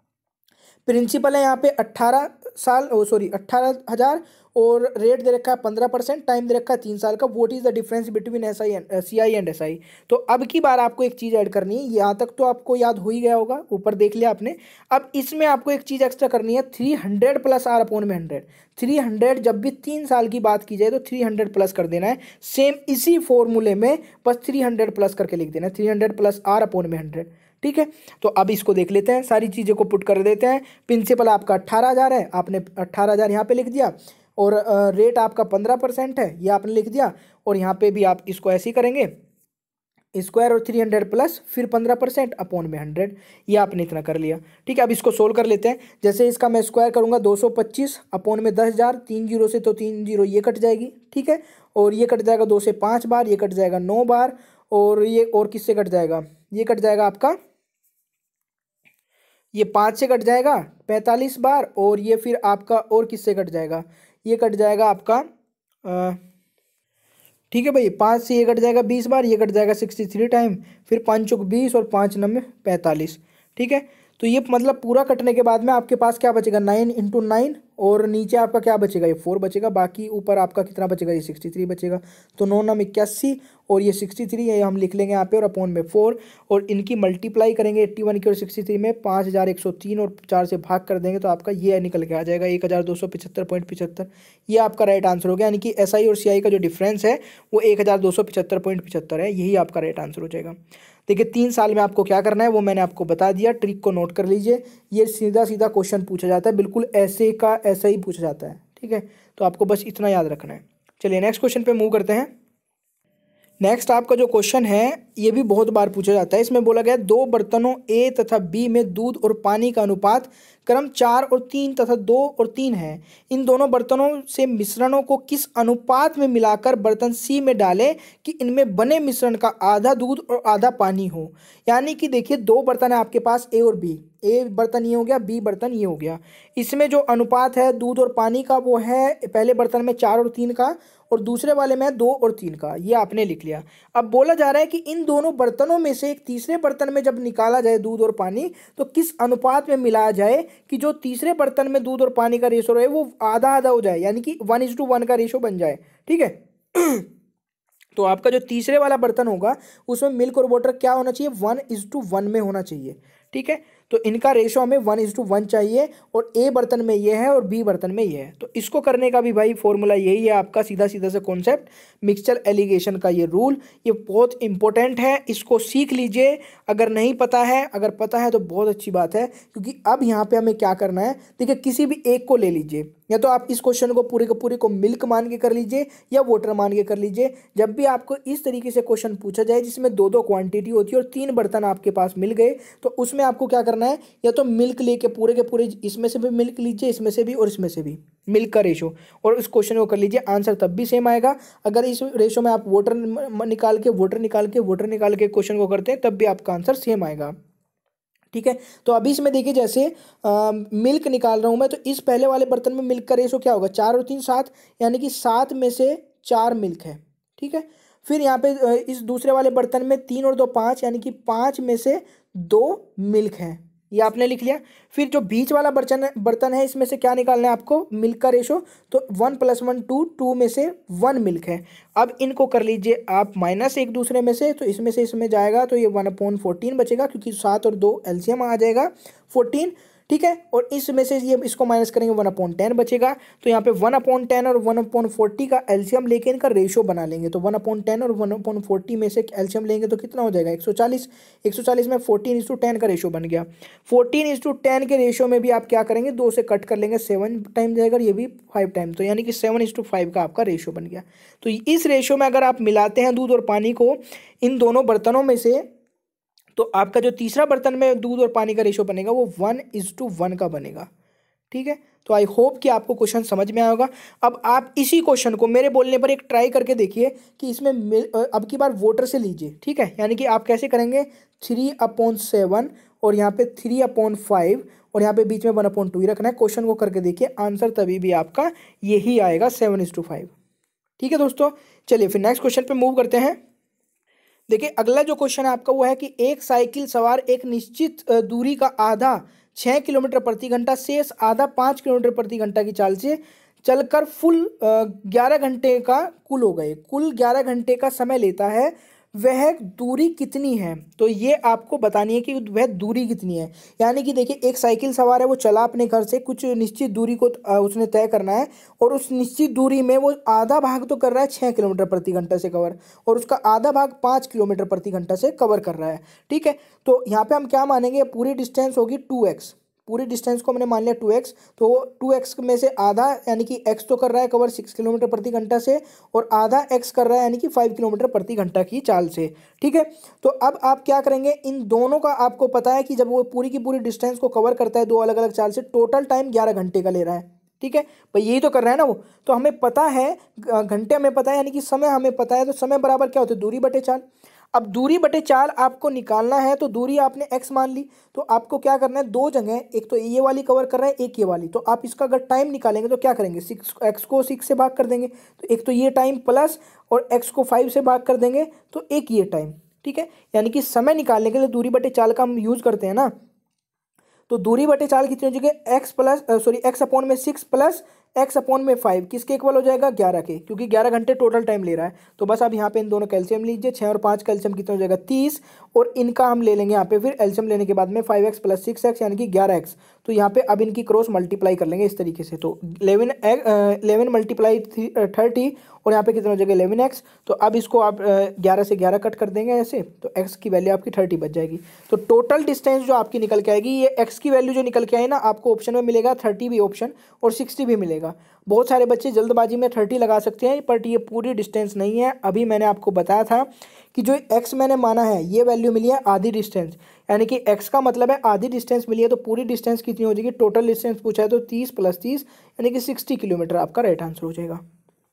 प्रिंसिपल है यहाँ पे अट्ठारह साल, ओ सॉरी अट्ठारह हजार, और रेट दे रखा है पंद्रह परसेंट, टाइम दे रखा है तीन साल का। What is the difference between S I and C I and S I. तो अब की बार आपको एक चीज़ ऐड करनी है, यहाँ तक तो आपको याद हो ही गया होगा, ऊपर देख लिया आपने। अब इसमें आपको एक चीज़ एक्स्ट्रा करनी है, three hundred plus R upon में हंड्रेड। थ्री हंड्रेड जब भी तीन साल की बात की जाए तो थ्री हंड्रेड प्लस कर देना है, सेम इसी फॉर्मूले में, बस थ्री हंड्रेड प्लस करके लिख देना है, three hundred plus R upon में हंड्रेड, ठीक है। तो अब इसको देख लेते हैं, सारी चीज़ों को पुट कर देते हैं। प्रिंसिपल आपका अट्ठारह हज़ार है, आपने अट्ठारह हज़ार यहाँ पे लिख दिया, और रेट आपका पंद्रह परसेंट है, ये आपने लिख दिया। और यहाँ पे भी आप इसको ऐसे ही करेंगे, स्क्वायर और थ्री हंड्रेड प्लस फिर पंद्रह परसेंट अपॉन में हंड्रेड, ये आपने इतना कर लिया, ठीक है। अब इसको सोल्व कर लेते हैं। जैसे इसका मैं स्क्वायर करूँगा, दो सौ पच्चीस अपॉन में दस हज़ार, तीन जीरो से तो तीन जीरो ये कट जाएगी, ठीक है। और ये कट जाएगा दो से पाँच बार, ये कट जाएगा नौ बार, और ये और किससे कट जाएगा, ये कट जाएगा आपका, ये पाँच से कट जाएगा पैंतालीस बार, और ये फिर आपका और किससे कट जाएगा, ये कट जाएगा आपका, ठीक है भाई, पाँच से ये कट जाएगा बीस बार, ये कट जाएगा सिक्सटी थ्री टाइम, फिर पाँच चौक बीस और पाँच नब्बे पैंतालीस, ठीक है। तो ये मतलब पूरा कटने के बाद में आपके पास क्या बचेगा, नाइन इंटू नाइन, और नीचे आपका क्या बचेगा, ये फोर बचेगा। बाकी ऊपर आपका कितना बचेगा, ये सिक्सटी थ्री बचेगा। तो नौ नम इक्यासी, और ये सिक्सटी थ्री है, हम लिख लेंगे यहाँ पे, और अपॉन में फोर, और इनकी मल्टीप्लाई करेंगे एट्टी वन की और सिक्सटी थ्री में, पाँच हज़ार एक सौ तीन और चार से भाग कर देंगे तो आपका ये निकल के आ जाएगा एक हज़ार दो सौ पचहत्तर पॉइंट पचहत्तर। ये आपका राइट आंसर हो गया। यानी कि एस आई और सी आई का जो डिफरेंस है वो एक हज़ार दो सौ पचहत्तर पॉइंट पचहत्तर है, यही आपका राइट आंसर हो जाएगा। देखिए तीन साल में आपको क्या करना है वो मैंने आपको बता दिया, ट्रिक को नोट कर लीजिए। ये सीधा सीधा क्वेश्चन पूछा जाता है, बिल्कुल ऐसे का ऐसा ही पूछा जाता है, ठीक है। तो आपको बस इतना याद रखना है। चलिए नेक्स्ट क्वेश्चन पे मूव करते हैं। नेक्स्ट आपका जो क्वेश्चन है ये भी बहुत बार पूछा जाता है। इसमें बोला गया दो बर्तनों ए तथा बी में दूध और पानी का अनुपात क्रम चार और तीन तथा दो और तीन है। इन दोनों बर्तनों से मिश्रणों को किस अनुपात में मिलाकर बर्तन सी में डालें कि इनमें बने मिश्रण का आधा दूध और आधा पानी हो। यानी कि देखिए दो बर्तन है आपके पास, ए और बी, ए बर्तन ये हो गया, बी बर्तन ये हो गया। इसमें जो अनुपात है दूध और पानी का वो है पहले बर्तन में चार और तीन का, और दूसरे वाले में दो और तीन का, ये आपने लिख लिया। अब बोला जा रहा है कि इन दोनों बर्तनों में से एक तीसरे बर्तन में जब निकाला जाए दूध और पानी तो किस अनुपात में मिलाया जाए कि जो तीसरे बर्तन में दूध और पानी का रेशो रहे वो आधा आधा हो जाए, यानी कि वन इज टू वन का रेशो बन जाए, ठीक है। तो आपका जो तीसरे वाला बर्तन होगा उसमें मिल्क और वाटर क्या होना चाहिए, वन इज टू वन में होना चाहिए, ठीक है। तो इनका रेशो हमें वन इज टू वन चाहिए और ए बर्तन में ये है और बी बर्तन में ये है। तो इसको करने का भी भाई फॉर्मूला यही है आपका, सीधा सीधा से कॉन्सेप्ट, मिक्सचर एलिगेशन का ये रूल, ये बहुत इंपॉर्टेंट है, इसको सीख लीजिए। अगर नहीं पता है, अगर पता है तो बहुत अच्छी बात है, क्योंकि अब यहाँ पे हमें क्या करना है, देखिए किसी भी एक को ले लीजिए, या तो आप इस क्वेश्चन को पूरे के पूरे को मिल्क मान के कर लीजिए या वाटर मान के कर लीजिए। जब भी आपको इस तरीके से क्वेश्चन पूछा जाए जिसमें दो दो क्वांटिटी होती है और तीन बर्तन आपके पास मिल गए, तो उसमें आपको क्या करना है, या तो मिल्क लेके पूरे के पूरे इसमें से भी मिल्क लीजिए, इसमें से भी और इसमें से भी, मिल्क का रेशो, और इस क्वेश्चन को कर लीजिए, आंसर तब भी सेम आएगा। अगर इस रेशो में आप वाटर निकाल के वाटर निकाल के वाटर निकाल के क्वेश्चन को करते हैं तब भी आपका आंसर सेम आएगा। ठीक है, तो अभी इसमें देखिए जैसे आ, मिल्क निकाल रहा हूं मैं, तो इस पहले वाले बर्तन में मिल्क का रेशो क्या होगा, चार और तीन सात, यानी कि सात में से चार मिल्क है। ठीक है, फिर यहाँ पे इस दूसरे वाले बर्तन में तीन और दो पाँच, यानी कि पाँच में से दो मिल्क है, ये आपने लिख लिया। फिर जो बीच वाला बर्तन बर्तन है, इसमें से क्या निकालना है आपको, मिल्क का रेशो, तो one plus one two, two में से वन मिल्क है। अब इनको कर लीजिए आप माइनस एक दूसरे में से, तो इसमें से इसमें जाएगा तो ये वन अपॉन फोर्टीन बचेगा, क्योंकि सात और दो एलसीएम आ जाएगा फोर्टीन। ठीक है, और इसमें से ये इसको माइनस करेंगे, वन अपॉन टेन बचेगा। तो यहाँ पे वन अपॉन टेन और वन अपॉन फोर्टी का एलसीएम लेके इनका रेशो बना लेंगे, तो वन अपॉन टेन और वन अपॉन फोर्टी में से एलसीएम लेंगे तो कितना हो जाएगा, एक सौ चालीस। एक सौ चालीस में फोर्टीन इज टू टेन का रेशो बन गया। फोर्टीन इज टू टेन के रेशो में भी आप क्या करेंगे, दो से कट कर लेंगे, सेवन टाइम जाएगा, ये भी फाइव टाइम, तो यानी कि सेवन इज टू फाइव का आपका रेशो बन गया। तो इस रेशो में अगर आप मिलाते हैं दूध और पानी को इन दोनों बर्तनों में से, तो आपका जो तीसरा बर्तन में दूध और पानी का रेशो बनेगा वो वन इज टू वन का बनेगा। ठीक है, तो आई होप कि आपको क्वेश्चन समझ में आया होगा। अब आप इसी क्वेश्चन को मेरे बोलने पर एक ट्राई करके देखिए कि इसमें अब की बार वाटर से लीजिए। ठीक है, यानी कि आप कैसे करेंगे, थ्री अपॉन सेवन और यहाँ पे थ्री अपॉन फाइव और यहाँ पे बीच में वन अपॉन टू ही रखना है। क्वेश्चन को करके देखिए, आंसर तभी भी आपका यही आएगा, सेवन इज टू फाइव। ठीक है दोस्तों, चलिए फिर नेक्स्ट क्वेश्चन पे मूव करते हैं। देखिए अगला जो क्वेश्चन है आपका वो है कि एक साइकिल सवार एक निश्चित दूरी का आधा छः किलोमीटर प्रति घंटा शेष आधा पाँच किलोमीटर प्रति घंटा की चाल से चलकर फुल ग्यारह घंटे का कुल हो गए कुल ग्यारह घंटे का समय लेता है, वह दूरी कितनी है। तो ये आपको बतानी है कि वह दूरी कितनी है। यानी कि देखिए एक साइकिल सवार है, वो चला अपने घर से, कुछ निश्चित दूरी को उसने तय करना है और उस निश्चित दूरी में वो आधा भाग तो कर रहा है छः किलोमीटर प्रति घंटा से कवर, और उसका आधा भाग पाँच किलोमीटर प्रति घंटा से कवर कर रहा है। ठीक है, तो यहाँ पे हम क्या मानेंगे, पूरी डिस्टेंस होगी टू एक्स, पूरी डिस्टेंस को हमने मान लिया टू एक्स, तो टू एक्स में से आधा यानी कि x तो कर रहा है कवर सिक्स किलोमीटर प्रति घंटा से और आधा x कर रहा है यानी कि फाइव किलोमीटर प्रति घंटा की चाल से। ठीक है, तो अब आप क्या करेंगे, इन दोनों का आपको पता है कि जब वो पूरी की पूरी डिस्टेंस को कवर करता है दो अलग अलग चाल से, टोटल टाइम ग्यारह घंटे का ले रहा है। ठीक है भाई, यही तो कर रहा है ना वो, तो हमें पता है घंटे हमें पता है, यानी कि समय हमें पता है, तो समय बराबर क्या होता है, दूरी बटे चाल। अब दूरी बटे चाल आपको निकालना है, तो दूरी आपने x मान ली, तो आपको क्या करना है, दो जगह, एक तो ये वाली कवर कर रहा है, एक ये वाली, तो आप इसका अगर टाइम निकालेंगे तो क्या करेंगे, सिक्स एक्स को सिक्स से भाग कर देंगे, तो एक तो ये टाइम प्लस और x को फाइव से भाग कर देंगे तो एक ये टाइम। ठीक है, यानी कि समय निकालने के लिए दूरी बटे चाल का हम यूज़ करते हैं ना, तो दूरी बटे चाल कितनी हो जाएगी, x plus sorry x upon में सिक्स प्लस एक्स अपॉन में फाइव, किसके इक्वल हो जाएगा, ग्यारह के, क्योंकि ग्यारह घंटे टोटल टाइम ले रहा है। तो बस आप यहाँ पे इन दोनों कैल्शियम लीजिए, छः और पाँच कैल्शियम कितना हो जाएगा, तीस, और इनका हम ले लेंगे यहाँ पे फिर एल्शियम लेने के बाद में five x plus six x यानी कि ग्यारह एक्स। तो यहाँ पे अब इनकी क्रॉस मल्टीप्लाई कर लेंगे इस तरीके से, तो इलेवन इलेवन मल्टीप्लाई थर्टी और यहाँ पे कितना हो जाएगा इलेवन एक्स। तो अब इसको आप ग्यारह से ग्यारह कट कर देंगे ऐसे, तो एक्स की वैल्यू आपकी थर्टी बच जाएगी। तो टोटल डिस्टेंस जो आपकी निकल के आएगी, ये एक्स की वैल्यू जो निकल के आई ना, आपको ऑप्शन में मिलेगा थर्टी भी ऑप्शन और सिक्सटी भी मिलेगा। बहुत सारे बच्चे जल्दबाजी में थर्टी लगा सकते हैं, बट ये पूरी डिस्टेंस नहीं है। अभी मैंने आपको बताया था कि जो एक्स मैंने माना है ये वैल्यू मिली है आधी डिस्टेंस, यानी कि एक्स का मतलब है आधी डिस्टेंस मिली है, तो पूरी डिस्टेंस कितनी हो जाएगी, टोटल डिस्टेंस पूछा है तो तीस प्लस तीस यानी कि सिक्सटी किलोमीटर आपका राइट आंसर हो जाएगा।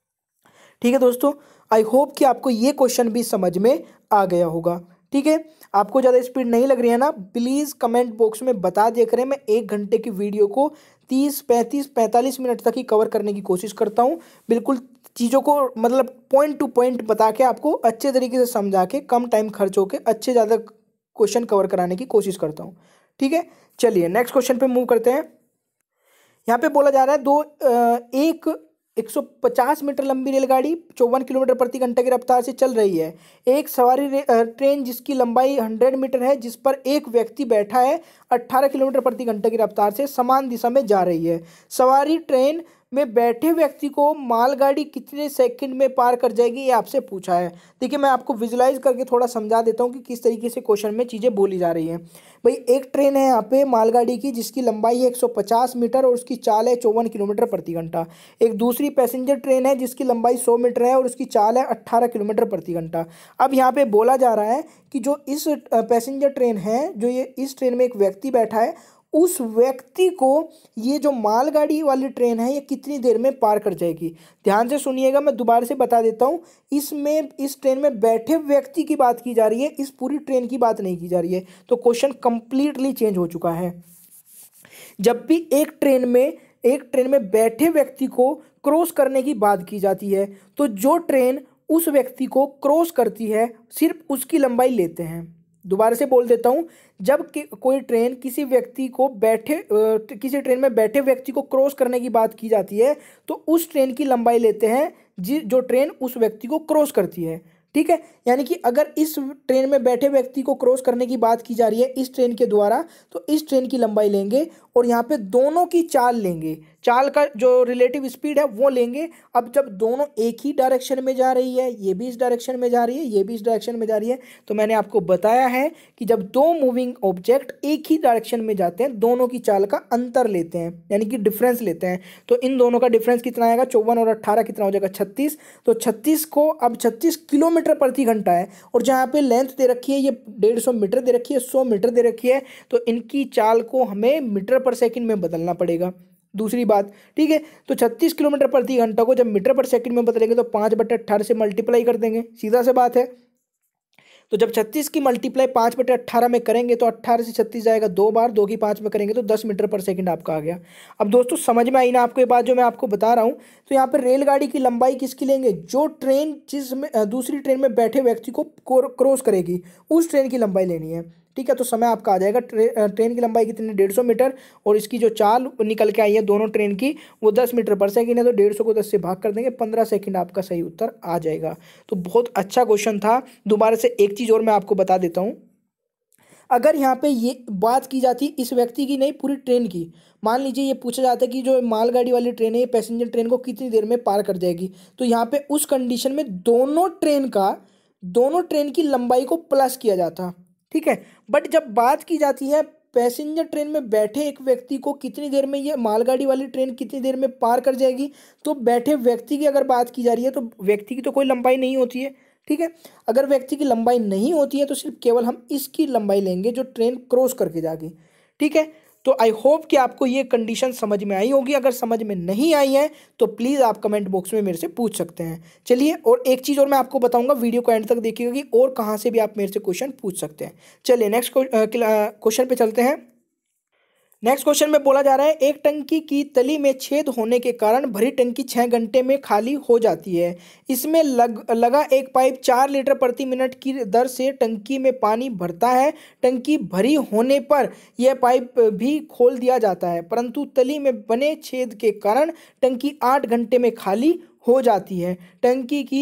ठीक है दोस्तों, आई होप कि आपको ये क्वेश्चन भी समझ में आ गया होगा। ठीक है, आपको ज़्यादा स्पीड नहीं लग रही है ना, प्लीज़ कमेंट बॉक्स में बता दिया करें। मैं एक घंटे की वीडियो को तीस पैंतीस पैंतालीस मिनट तक ही कवर करने की कोशिश करता हूँ, बिल्कुल चीज़ों को मतलब पॉइंट टू पॉइंट बता के आपको अच्छे तरीके से समझा के कम टाइम खर्च होके अच्छे ज़्यादा क्वेश्चन कवर कराने की कोशिश करता हूँ। ठीक है, चलिए नेक्स्ट क्वेश्चन पे मूव करते हैं। यहाँ पे बोला जा रहा है दो एक एक सौ पचास मीटर लंबी रेलगाड़ी चौवन किलोमीटर प्रति घंटे की रफ्तार से चल रही है। एक सवारी रे- अ, ट्रेन जिसकी लंबाई सौ मीटर है, जिस पर एक व्यक्ति बैठा है, अठारह किलोमीटर प्रति घंटे की रफ्तार से समान दिशा में जा रही है। सवारी ट्रेन में बैठे व्यक्ति को मालगाड़ी कितने सेकंड में पार कर जाएगी, ये आपसे पूछा है। देखिए, मैं आपको विजुलाइज करके थोड़ा समझा देता हूँ कि किस तरीके से क्वेश्चन में चीज़ें बोली जा रही हैं। भाई, एक ट्रेन है यहाँ पे मालगाड़ी की, जिसकी लंबाई है एक सौ पचास मीटर और उसकी चाल है चौवन किलोमीटर प्रति घंटा। एक दूसरी पैसेंजर ट्रेन है जिसकी लंबाई सौ मीटर है और उसकी चाल है अट्ठारह किलोमीटर प्रति घंटा। अब यहाँ पे बोला जा रहा है कि जो इस पैसेंजर ट्रेन है, जो ये इस ट्रेन में एक व्यक्ति बैठा है, उस व्यक्ति को ये जो मालगाड़ी वाली ट्रेन है ये कितनी देर में पार कर जाएगी। ध्यान से सुनिएगा, मैं दोबारा से बता देता हूँ। इसमें इस ट्रेन में बैठे व्यक्ति की बात की जा रही है, इस पूरी ट्रेन की बात नहीं की जा रही है। तो क्वेश्चन कंप्लीटली चेंज हो चुका है। जब भी एक ट्रेन में एक ट्रेन में बैठे व्यक्ति को क्रॉस करने की बात की जाती है, तो जो ट्रेन उस व्यक्ति को क्रॉस करती है सिर्फ उसकी लंबाई लेते हैं। दोबारा से बोल देता हूँ, जब कि कोई ट्रेन किसी व्यक्ति को बैठे अ, किसी ट्रेन में बैठे व्यक्ति को क्रॉस करने की बात की जाती है, तो उस ट्रेन की लंबाई लेते हैं जी जो ट्रेन उस व्यक्ति को क्रॉस करती है। ठीक है, यानी कि अगर इस ट्रेन में बैठे व्यक्ति को क्रॉस करने की बात की जा रही है इस ट्रेन के द्वारा, तो इस ट्रेन की लंबाई लेंगे और यहाँ पे दोनों की चाल लेंगे, चाल का जो रिलेटिव स्पीड है वो लेंगे। अब जब दोनों एक ही डायरेक्शन में जा रही है, ये भी इस डायरेक्शन में जा रही है, ये भी इस डायरेक्शन में जा रही है, तो मैंने आपको बताया है कि जब दो मूविंग ऑब्जेक्ट एक ही डायरेक्शन में जाते हैं, दोनों की चाल का अंतर लेते हैं, यानी कि डिफरेंस लेते हैं। तो इन दोनों का डिफरेंस कितना आएगा, चौवन और अट्ठारह कितना हो जाएगा, छत्तीस। तो छत्तीस को अब छत्तीस किलोमीटर प्रति घंटा है, और जहाँ पे लेंथ दे रखी है ये डेढ़ सौ मीटर दे रखी है, सौ मीटर दे रखी है, तो इनकी चाल को हमें मीटर पर सेकंड में बदलना पड़ेगा। दूसरी बात, ठीक है, तो छत्तीस किलोमीटर प्रति घंटा को जब मीटर पर सेकंड में बदलेंगे तो पाँच बटे अट्ठारह से मल्टीप्लाई कर देंगे, सीधा सा बात है। तो जब छत्तीस की मल्टीप्लाई पाँच बटे अट्ठारह में करेंगे तो अट्ठारह से छत्तीस जाएगा दो बार, दो की पाँच में करेंगे तो दस मीटर पर सेकंड आपका आ गया। अब दोस्तों समझ में आई ना आपको ये बात जो मैं आपको बता रहा हूँ। तो यहाँ पर रेलगाड़ी की लंबाई किसकी लेंगे, जो ट्रेन जिसमें अ, दूसरी ट्रेन में बैठे व्यक्ति को क्रॉस करेगी उस ट्रेन की लंबाई लेनी है। ठीक है, तो समय आपका आ जाएगा, ट्रे, अ, ट्रेन की लंबाई कितनी, डेढ़ सौ मीटर, और इसकी जो चाल निकल के आई है दोनों ट्रेन की वो दस मीटर पर सेकंड है, तो डेढ़ सौ को दस से भाग कर देंगे, पंद्रह सेकंड आपका सही उत्तर आ जाएगा। तो बहुत अच्छा क्वेश्चन था। दोबारा से एक चीज़ और मैं आपको बता देता हूँ, अगर यहाँ पे ये बात की जाती इस व्यक्ति की नहीं पूरी ट्रेन की, मान लीजिए ये पूछा जाता है कि जो मालगाड़ी वाली ट्रेन है ये पैसेंजर ट्रेन को कितनी देर में पार कर जाएगी, तो यहाँ पे उस कंडीशन में दोनों ट्रेन का दोनों ट्रेन की लंबाई को प्लस किया जाता। ठीक है, बट जब बात की जाती है पैसेंजर ट्रेन में बैठे एक व्यक्ति को कितनी देर में ये मालगाड़ी वाली ट्रेन कितनी देर में पार कर जाएगी, तो बैठे व्यक्ति की अगर बात की जा रही है तो व्यक्ति की तो कोई लंबाई नहीं होती है। ठीक है, अगर व्यक्ति की लंबाई नहीं होती है तो सिर्फ केवल हम इसकी लंबाई लेंगे जो ट्रेन क्रॉस करके जाएगी। ठीक है, तो आई होप कि आपको ये कंडीशन समझ में आई होगी। अगर समझ में नहीं आई है तो प्लीज़ आप कमेंट बॉक्स में मेरे से पूछ सकते हैं। चलिए, और एक चीज़ और मैं आपको बताऊंगा, वीडियो को एंड तक देखिएगा कि और कहाँ से भी आप मेरे से क्वेश्चन पूछ सकते हैं। चलिए नेक्स्ट क्वेश्चन पे चलते हैं। नेक्स्ट क्वेश्चन में बोला जा रहा है, एक टंकी की तली में छेद होने के कारण भरी टंकी छः घंटे में खाली हो जाती है। इसमें लग लगा एक पाइप चार लीटर प्रति मिनट की दर से टंकी में पानी भरता है। टंकी भरी होने पर यह पाइप भी खोल दिया जाता है, परंतु तली में बने छेद के कारण टंकी आठ घंटे में खाली हो जाती है। टंकी की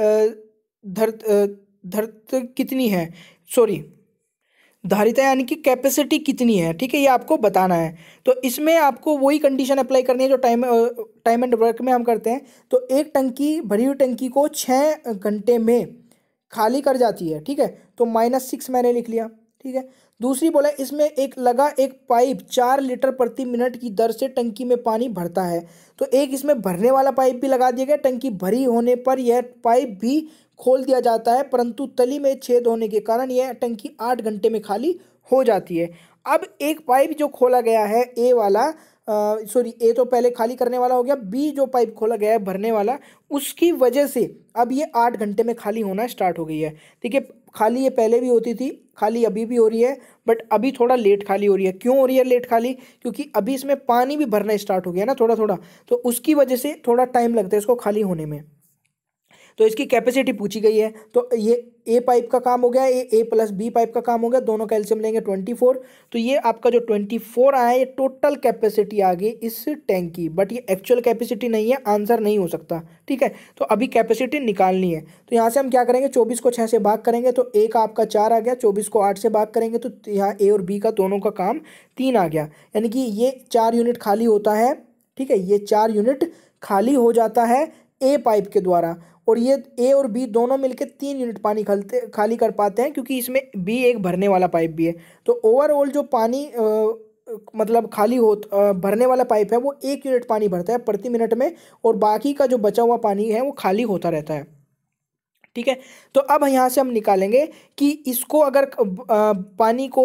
धर्त धर्त कितनी है, सॉरी धारिता यानी कि कैपेसिटी कितनी है। ठीक है, ये आपको बताना है। तो इसमें आपको वही कंडीशन अप्लाई करनी है जो टाइम टाइम एंड वर्क में हम करते हैं। तो एक टंकी भरी हुई टंकी को छः घंटे में खाली कर जाती है। ठीक है, तो माइनस सिक्स मैंने लिख लिया। ठीक है, दूसरी बोला इसमें एक लगा एक पाइप चार लीटर प्रति मिनट की दर से टंकी में पानी भरता है। तो एक इसमें भरने वाला पाइप भी लगा दिया गया। टंकी भरी होने पर यह पाइप भी खोल दिया जाता है, परंतु तली में छेद होने के कारण यह टंकी आठ घंटे में खाली हो जाती है। अब एक पाइप जो खोला गया है ए वाला, सॉरी ए तो पहले खाली करने वाला हो गया, बी जो पाइप खोला गया है भरने वाला, उसकी वजह से अब ये आठ घंटे में खाली होना स्टार्ट हो गई है। ठीक है, खाली ये पहले भी होती थी, खाली अभी भी हो रही है, बट अभी थोड़ा लेट खाली हो रही है। क्यों हो रही है लेट खाली, क्योंकि अभी इसमें पानी भी भरना स्टार्ट हो गया ना थोड़ा थोड़ा, तो उसकी वजह से थोड़ा टाइम लगता है इसको खाली होने में। तो इसकी कैपेसिटी पूछी गई है। तो ये ए पाइप का काम हो गया, ये ए प्लस बी पाइप का काम हो गया, दोनों का एलसीएम लेंगे ट्वेंटी फोर। तो ये आपका जो ट्वेंटी फोर आया ये टोटल कैपेसिटी आ गई इस टैंक की, बट ये एक्चुअल कैपेसिटी नहीं है, आंसर नहीं हो सकता। ठीक है, तो अभी कैपेसिटी निकालनी है। तो यहाँ से हम क्या करेंगे, चौबीस को छः से भाग करेंगे तो ए का आपका चार आ गया, चौबीस को आठ से भाग करेंगे तो यहाँ ए और बी का दोनों का काम तीन आ गया, यानी कि ये चार यूनिट खाली होता है। ठीक है, ये चार यूनिट खाली हो जाता है ए पाइप के द्वारा, और ये ए और बी दोनों मिलकर तीन यूनिट पानी खालते खाली कर पाते हैं, क्योंकि इसमें बी एक भरने वाला पाइप भी है। तो ओवरऑल जो पानी आ, मतलब खाली हो आ, भरने वाला पाइप है वो एक यूनिट पानी भरता है प्रति मिनट में, और बाकी का जो बचा हुआ पानी है वो खाली होता रहता है। ठीक है, तो अब यहाँ से हम निकालेंगे कि इसको अगर आ, पानी को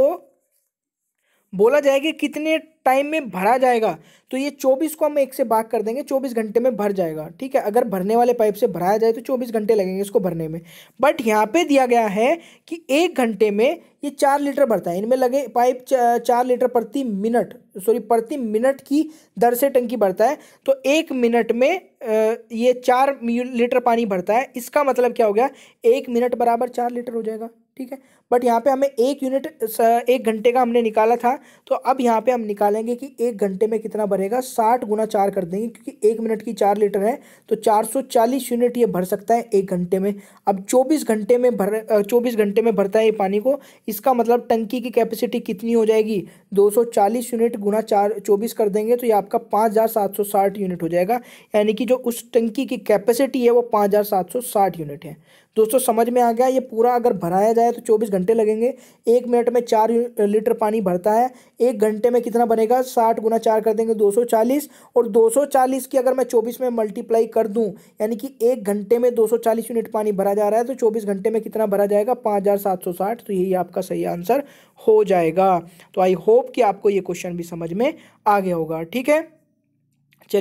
बोला जाएगा कितने टाइम में भरा जाएगा, तो ये चौबीस को हम एक से भाग कर देंगे, चौबीस घंटे में भर जाएगा। ठीक है, अगर भरने वाले पाइप से भराया जाए तो चौबीस घंटे लगेंगे इसको भरने में, बट यहाँ पे दिया गया है कि एक घंटे में ये चार लीटर भरता है, इनमें लगे पाइप चार लीटर प्रति मिनट सॉरी प्रति मिनट की दर से टंकी भरता है। तो एक मिनट में ये चार लीटर पानी भरता है, इसका मतलब क्या हो गया, एक मिनट बराबर चार लीटर हो जाएगा। ठीक है, बट यहाँ पे हमें एक यूनिट एक घंटे का हमने निकाला था, तो अब यहाँ पे हम निकालेंगे कि एक घंटे में कितना भरेगा, साठ गुना चार कर देंगे, क्योंकि एक मिनट की चार लीटर है तो चार सौ चालीस यूनिट ये भर सकता है एक घंटे में। अब चौबीस घंटे में भर चौबीस घंटे में भरता है ये पानी को, इसका मतलब टंकी की कैपेसिटी कितनी हो जाएगी, दो सौ चालीस यूनिट गुना चार चौबीस कर देंगे तो ये आपका पाँच हज़ार सात सौ साठ यूनिट हो जाएगा, यानी कि जो उस टंकी की कैपेसिटी है वो पाँच हज़ार सात सौ साठ यूनिट है। दोस्तों समझ में आ गया, ये पूरा अगर भराया जाए तो चौबीस घंटे लगेंगे, एक मिनट में चार लीटर पानी भरता है, एक घंटे में कितना बनेगा, साठ गुना चार कर देंगे दो सौ चालीस, और दो सौ चालीस की अगर मैं चौबीस में मल्टीप्लाई कर दूं, यानी कि एक घंटे में दो सौ चालीस यूनिट पानी भरा जा रहा है, तो चौबीस घंटे में कितना भरा जाएगा, पाँच हज़ार सात सौ साठ। तो यही आपका सही आंसर हो जाएगा। तो आई होप कि आपको ये क्वेश्चन भी समझ में आ गया होगा। ठीक है।